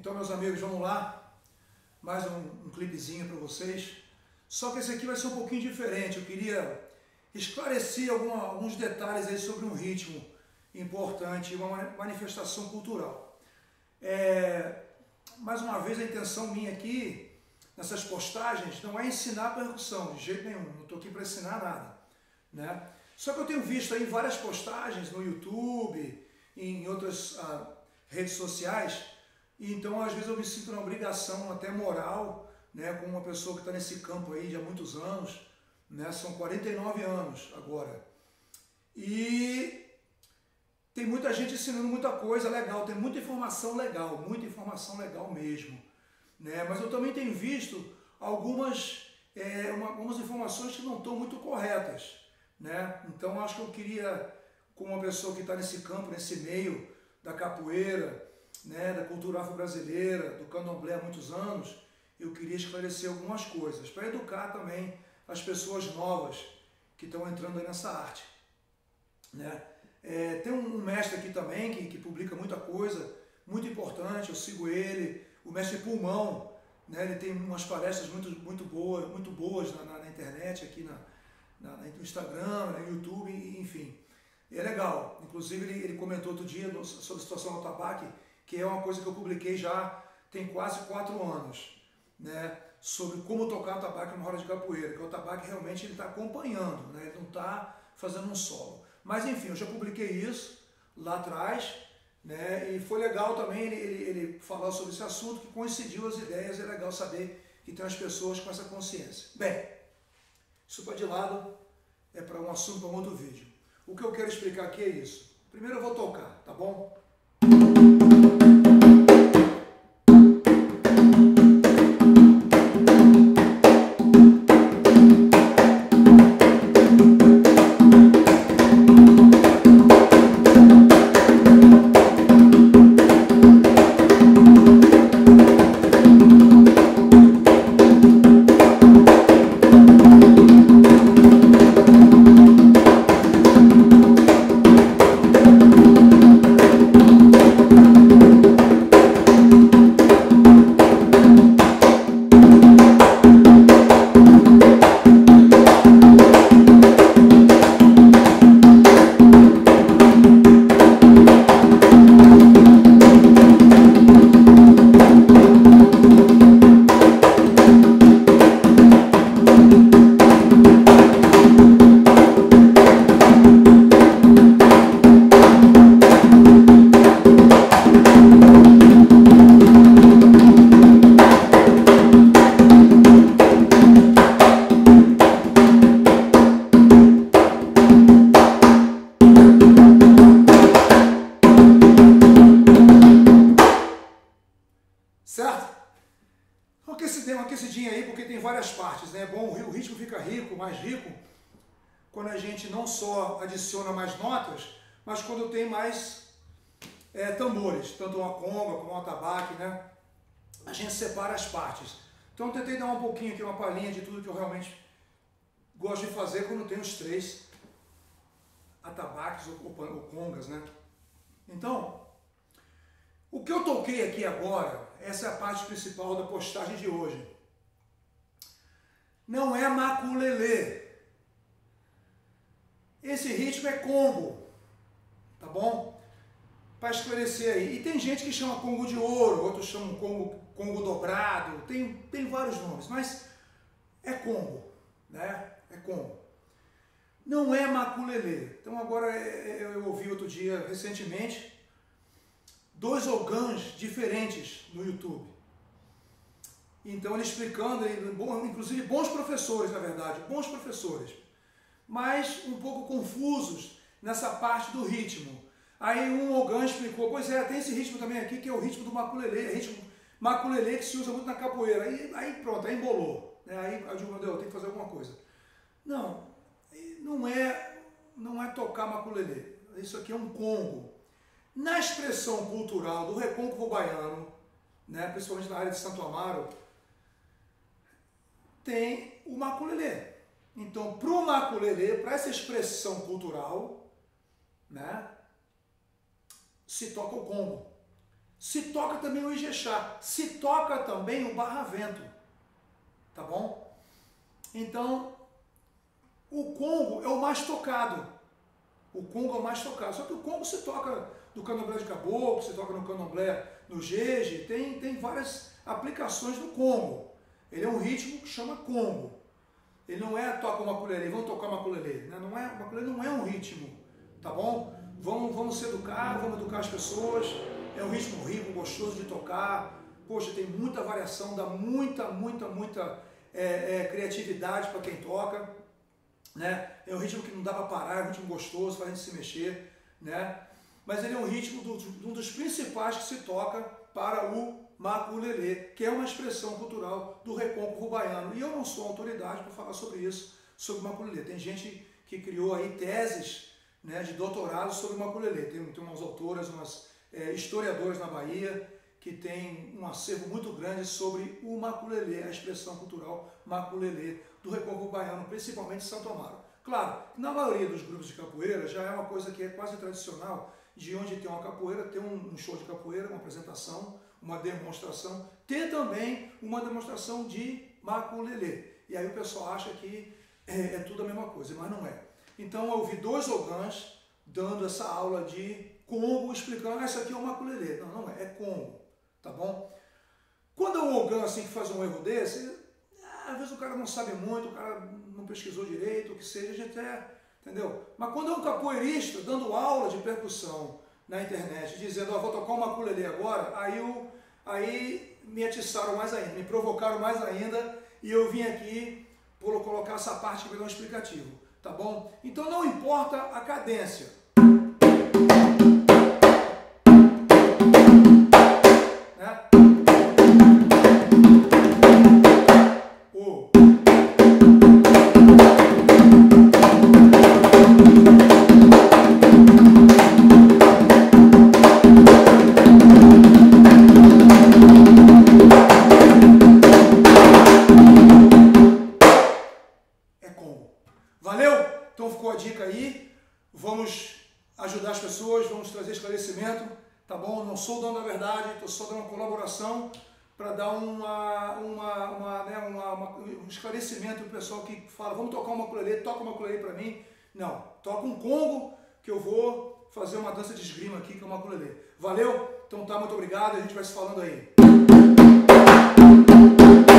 Então, meus amigos, vamos lá. Mais um clipezinho para vocês. Só que esse aqui vai ser um pouquinho diferente. Eu queria esclarecer alguns detalhes aí sobre um ritmo importante, uma manifestação cultural. Mais uma vez, a intenção minha aqui, nessas postagens, não é ensinar percussão, de jeito nenhum. Não estou aqui para ensinar nada, né? Só que eu tenho visto aí várias postagens no YouTube, em outras redes sociais, e então às vezes eu me sinto na obrigação até moral, né, como uma pessoa que está nesse campo aí já há muitos anos, né, são 49 anos agora, e tem muita gente ensinando muita coisa legal, tem muita informação legal mesmo, né, mas eu também tenho visto algumas informações que não estão muito corretas, né? Então acho que eu queria, como uma pessoa que está nesse campo, nesse meio da capoeira, né, da cultura afro-brasileira, do candomblé há muitos anos, eu queria esclarecer algumas coisas, para educar também as pessoas novas que estão entrando aí nessa arte, né? Tem um mestre aqui também que publica muita coisa, muito importante, eu sigo ele, o mestre Pulmão, né? Ele tem umas palestras muito boas na internet, aqui no Instagram, no YouTube, enfim. É legal. Inclusive ele comentou outro dia sobre a situação do tabaco, que é uma coisa que eu publiquei já tem quase 4 anos, né? Sobre como tocar tabaco numa roda de capoeira, que o tabaco realmente ele está acompanhando, né? Ele não está fazendo um solo. Mas enfim, eu já publiquei isso lá atrás, né? E foi legal também ele falar sobre esse assunto, que coincidiu as ideias, é legal saber que tem as pessoas com essa consciência. Bem, isso para de lado, é para um assunto, para um outro vídeo. O que eu quero explicar aqui é isso. Primeiro eu vou tocar, tá bom? Certo? Uma aquecidinha aí, porque tem várias partes, né? Bom, o ritmo fica rico, mais rico, quando a gente não só adiciona mais notas, mas quando tem mais tambores, tanto uma conga como um atabaque, né? A gente separa as partes. Então eu tentei dar um pouquinho aqui, uma palhinha de tudo que eu realmente gosto de fazer quando tem os 3 atabaques ou congas, né? Então, o que eu toquei aqui agora, essa é a parte principal da postagem de hoje. Não é maculelê. Esse ritmo é congo, tá bom? Para esclarecer aí. E tem gente que chama congo de ouro, outros chamam congo dobrado, tem vários nomes, mas é congo, né? É congo. Não é maculelê. Então agora eu ouvi outro dia, recentemente, 2 ogãs diferentes no YouTube. Então ele explicando, inclusive bons professores, na verdade, bons professores, mas um pouco confusos nessa parte do ritmo. Aí um ogã explicou, pois tem esse ritmo também aqui, que é o ritmo do maculelê, ritmo maculelê que se usa muito na capoeira. Aí pronto, aí embolou, né? Aí eu digo, meu Deus, tem que fazer alguma coisa. Não é tocar maculelê, isso aqui é um congo. Na expressão cultural do recôncavo baiano, né, principalmente na área de Santo Amaro, tem o maculelê. Então, para o maculelê, para essa expressão cultural, né, se toca o congo. se toca também o Ijexá, se toca também o barravento, tá bom? Então, o congo é o mais tocado. O congo é o mais tocado. Só que o congo se toca no candomblé de caboclo, se toca no candomblé no jeje, tem várias aplicações do congo. Ele é um ritmo que chama congo. Ele não é toca uma maculelê, vamos tocar uma maculelê. Né? Maculelê não é um ritmo, tá bom? Vamos se educar, vamos educar as pessoas. É um ritmo rico, gostoso de tocar. Poxa, tem muita variação, dá muita criatividade para quem toca. Né? É um ritmo que não dá para parar, é um ritmo gostoso, faz a gente se mexer. Né? Mas ele é um ritmo um dos principais que se toca para o maculelê, que é uma expressão cultural do recôncavo baiano. E eu não sou autoridade para falar sobre isso, sobre o maculelê. Tem gente que criou aí teses, né, de doutorado sobre o maculelê. Tem umas autoras, umas historiadoras na Bahia, que tem um acervo muito grande sobre o maculelê, a expressão cultural maculelê do recôncavo baiano, principalmente Santo Amaro. Claro, na maioria dos grupos de capoeira já é uma coisa que é quase tradicional, de onde tem uma capoeira, tem um show de capoeira, uma apresentação, uma demonstração, ter também uma demonstração de maculelê. E aí o pessoal acha que é tudo a mesma coisa, mas não é. Então eu ouvi 2 ogãs dando essa aula de congo, explicando, isso aqui é o maculelê. Não é congo, tá bom? Quando é um ogã assim que faz um erro desse, às vezes o cara não sabe muito, o cara não pesquisou direito, o que seja, a gente entendeu? Mas quando é um capoeirista dando aula de percussão na internet, dizendo, vou tocar um maculelê agora, aí me atiçaram mais ainda, me provocaram mais ainda, e eu vim aqui colocar essa parte que vai dar um explicativo, tá bom? Então não importa a cadência. Né? Valeu? Então ficou a dica aí, vamos ajudar as pessoas, vamos trazer esclarecimento, tá bom? Não sou o dono da verdade, estou só dando uma colaboração para dar um esclarecimento para o pessoal que fala, vamos tocar uma maculelê, toca uma maculelê para mim. Não, toca um congo que eu vou fazer uma dança de esgrima aqui, que é uma maculelê. Valeu? Então tá, muito obrigado, a gente vai se falando aí.